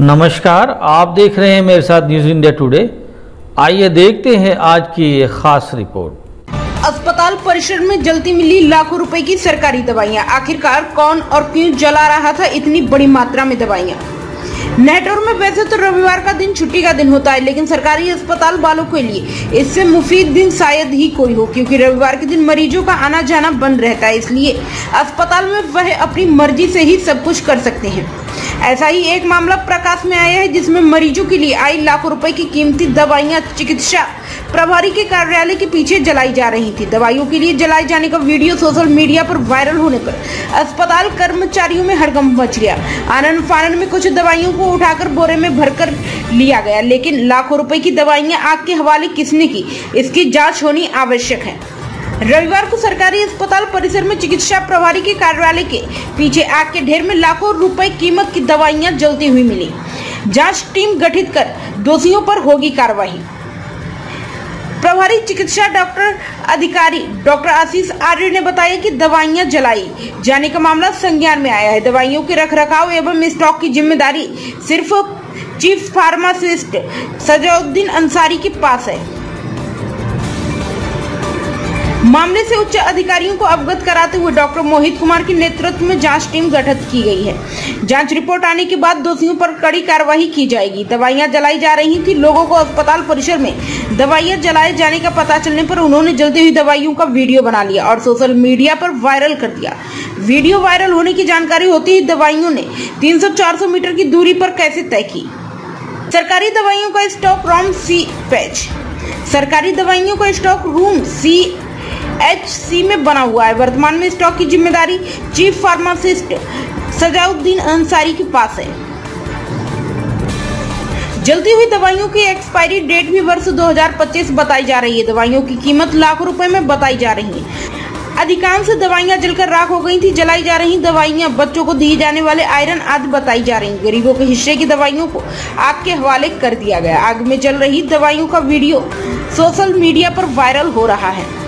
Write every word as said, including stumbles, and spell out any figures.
नमस्कार, आप देख रहे हैं मेरे साथ न्यूज़ इंडिया टुडे। आइए देखते हैं आज की ये खास रिपोर्ट। अस्पताल परिसर में जलती मिली लाखों रुपए की सरकारी दवाइयां। आखिरकार कौन और क्यों जला रहा था इतनी बड़ी मात्रा में दवाइयां? नेटौर में वैसे तो रविवार का दिन छुट्टी का दिन होता है, लेकिन सरकारी अस्पताल वालों के लिए इससे मुफीद दिन शायद ही कोई हो, क्योंकि रविवार के दिन मरीजों का आना जाना बंद रहता है। इसलिए अस्पताल में वह अपनी मर्जी से ही सब कुछ कर सकते हैं। ऐसा ही एक मामला प्रकाश में आया है, जिसमें मरीजों के लिए आई लाखों रुपए की कीमती दवाइयां चिकित्सा प्रभारी के कार्यालय के पीछे जलाई जा रही थी। दवाइयों के लिए जलाए जाने का वीडियो सोशल मीडिया पर वायरल होने पर अस्पताल कर्मचारियों में हड़कंप मच गया। आनन फानन में कुछ दवाइयों को उठाकर बोरे में भरकर लिया गया, लेकिन लाखों रुपए की दवाइयां आग के हवाले किसने की, इसकी जाँच होनी आवश्यक है। रविवार को सरकारी अस्पताल परिसर में चिकित्सा प्रभारी के कार्यालय के पीछे आग के ढेर में लाखों रुपए कीमत की दवाइयां जलती हुई मिली। जांच टीम गठित कर दोषियों पर होगी कार्रवाई। प्रभारी चिकित्सा डॉक्टर अधिकारी डॉक्टर आशीष आर्य ने बताया कि दवाइयां जलाई जाने का मामला संज्ञान में आया है। दवाइयों के रखरखाव एवं स्टॉक की जिम्मेदारी सिर्फ चीफ फार्मासिस्ट सजाउद्दीन अंसारी के पास है। मामले से उच्च अधिकारियों को अवगत कराते हुए डॉक्टर मोहित कुमार के नेतृत्व में जांच टीम गठित की गई है। जांच रिपोर्ट आने के बाद दोषियों पर कड़ी कार्रवाई की जाएगी। दवाइयां जलाई जा रही थी। लोगों को अस्पताल परिसर में दवाइयां जलाए जाने का पता चलने पर उन्होंने जलती हुई दवाइयों का वीडियो बना लिया और सोशल मीडिया पर वायरल कर दिया। वीडियो वायरल होने की जानकारी होती ही दवाइयों ने तीन सौ चार सौ मीटर की दूरी पर कैसे तय की। सरकारी दवाइयों का स्टॉक रूम सी पैच सरकारी दवाइयों का stock room C H C में बना हुआ है। वर्तमान में स्टॉक की जिम्मेदारी चीफ फार्मासिस्ट सजाउद्दीन अंसारी के पास है। जलती हुई दवाइयों की एक्सपायरी डेट भी वर्ष दो हज़ार पच्चीस बताई जा रही है। दवाइयों की कीमत लाखों रुपए में बताई जा रही है। अधिकांश दवाइयां जलकर राख हो गई थी। जलाई जा रही दवाइयां बच्चों को दिए जाने वाले आयरन आदि बताई जा रही। गरीबों के हिस्से की दवाइयों को आग के हवाले कर दिया गया। आग में जल रही दवाइयों का वीडियो सोशल मीडिया पर वायरल हो रहा है।